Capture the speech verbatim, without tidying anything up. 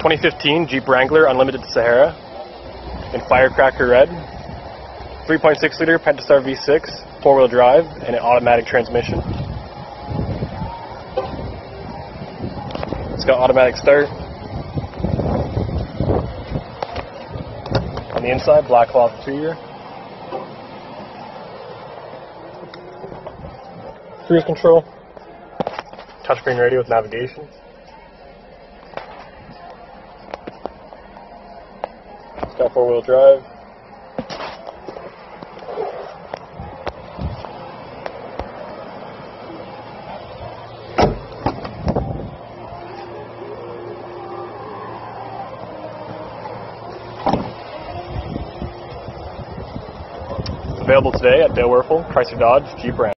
twenty fifteen Jeep Wrangler Unlimited Sahara in Firecracker Red. three point six liter Pentastar V six, four-wheel drive, and an automatic transmission. It's got automatic start. On the inside, black cloth interior. Cruise control. Touchscreen radio with navigation. It's got four-wheel drive. Available today at Dale Werfel, Chrysler Dodge, Jeep Wrangler.